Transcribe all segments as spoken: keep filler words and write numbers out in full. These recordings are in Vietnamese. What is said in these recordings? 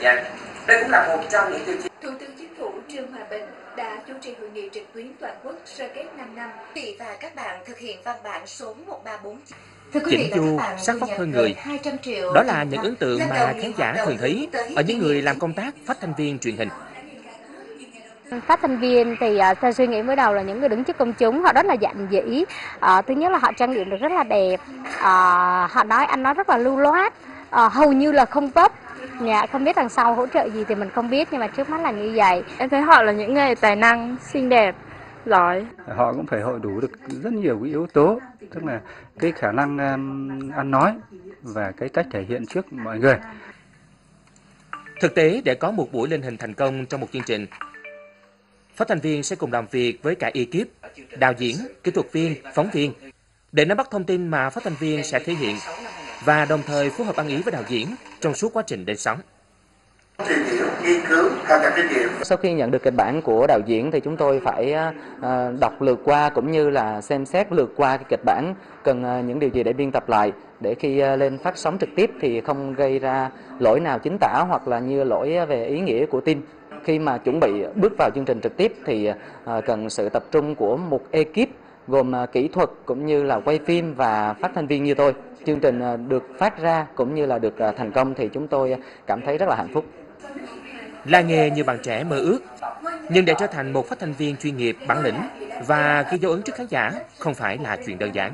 gian. Đây cũng là một trong những tiêu chí. Thủ tướng Chính phủ Trương Hòa Bình đã chủ trì hội nghị trực tuyến toàn quốc sơ kết năm năm. Quý vị và các bạn thực hiện văn bản số một ba bốn. Chỉnh chu, sắc vóc hơn người. Đó là những ấn tượng mà khán giả thường thấy ở những người làm công tác phát thanh viên truyền hình. Phát thanh viên thì uh, theo suy nghĩ mới đầu là những người đứng trước công chúng, họ rất là dạn dĩ. Uh, thứ nhất là họ trang điểm được rất là đẹp. Uh, họ nói ăn nói rất là lưu loát, uh, hầu như là không vấp. Dạ, không biết đằng sau hỗ trợ gì thì mình không biết, nhưng mà trước mắt là như vậy. Em thấy họ là những người tài năng, xinh đẹp, giỏi. Họ cũng phải hội đủ được rất nhiều cái yếu tố, tức là cái khả năng um, ăn nói và cái cách thể hiện trước mọi người. Thực tế, để có một buổi lên hình thành công trong một chương trình, phát thanh viên sẽ cùng làm việc với cả ekip, đạo diễn, kỹ thuật viên, phóng viên để nắm bắt thông tin mà phát thanh viên sẽ thể hiện và đồng thời phối hợp ăn ý với đạo diễn trong suốt quá trình lên sóng. Sau khi nhận được kịch bản của đạo diễn thì chúng tôi phải đọc lượt qua cũng như là xem xét lượt qua cái kịch bản, cần những điều gì để biên tập lại để khi lên phát sóng trực tiếp thì không gây ra lỗi nào chính tả hoặc là như lỗi về ý nghĩa của tin. Khi mà chuẩn bị bước vào chương trình trực tiếp thì cần sự tập trung của một ekip gồm kỹ thuật cũng như là quay phim và phát thanh viên như tôi. Chương trình được phát ra cũng như là được thành công thì chúng tôi cảm thấy rất là hạnh phúc. Là nghề như bạn trẻ mơ ước, nhưng để trở thành một phát thanh viên chuyên nghiệp, bản lĩnh và ghi dấu ấn trước khán giả không phải là chuyện đơn giản.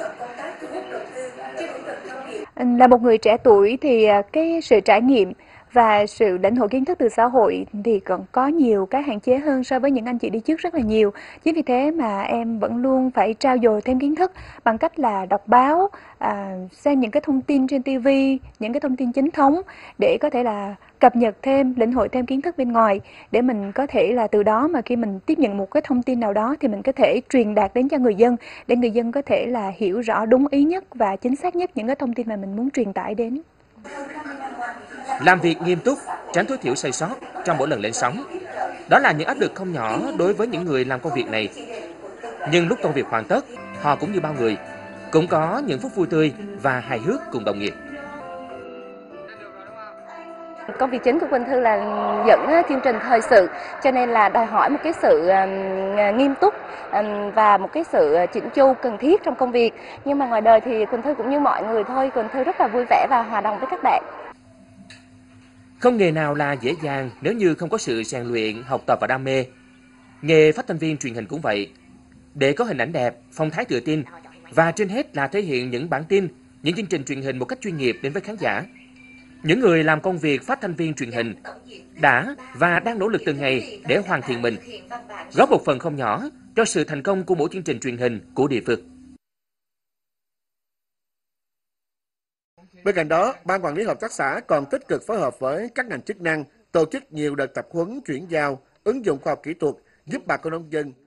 Là một người trẻ tuổi thì cái sự trải nghiệm và sự lãnh hội kiến thức từ xã hội thì còn có nhiều cái hạn chế hơn so với những anh chị đi trước rất là nhiều. Chính vì thế mà em vẫn luôn phải trau dồi thêm kiến thức bằng cách là đọc báo, à, xem những cái thông tin trên ti vi, những cái thông tin chính thống để có thể là cập nhật thêm, lĩnh hội thêm kiến thức bên ngoài để mình có thể là từ đó mà khi mình tiếp nhận một cái thông tin nào đó thì mình có thể truyền đạt đến cho người dân để người dân có thể là hiểu rõ đúng ý nhất và chính xác nhất những cái thông tin mà mình muốn truyền tải đến. Làm việc nghiêm túc, tránh tối thiểu sai sót trong mỗi lần lên sóng. Đó là những áp lực không nhỏ đối với những người làm công việc này. Nhưng lúc công việc hoàn tất, họ cũng như bao người, cũng có những phút vui tươi và hài hước cùng đồng nghiệp. Công việc chính của Quỳnh Thư là dẫn chương trình thời sự, cho nên là đòi hỏi một cái sự um, nghiêm túc um, và một cái sự chỉnh chu cần thiết trong công việc. Nhưng mà ngoài đời thì Quỳnh Thư cũng như mọi người thôi, Quỳnh Thư rất là vui vẻ và hòa đồng với các bạn. Không nghề nào là dễ dàng nếu như không có sự rèn luyện, học tập và đam mê. Nghề phát thanh viên truyền hình cũng vậy. Để có hình ảnh đẹp, phong thái tự tin và trên hết là thể hiện những bản tin, những chương trình truyền hình một cách chuyên nghiệp đến với khán giả. Những người làm công việc phát thanh viên truyền hình đã và đang nỗ lực từng ngày để hoàn thiện mình, góp một phần không nhỏ cho sự thành công của mỗi chương trình truyền hình của địa phương. Bên cạnh đó, Ban Quản lý Hợp tác xã còn tích cực phối hợp với các ngành chức năng, tổ chức nhiều đợt tập huấn chuyển giao, ứng dụng khoa học kỹ thuật, giúp bà con nông dân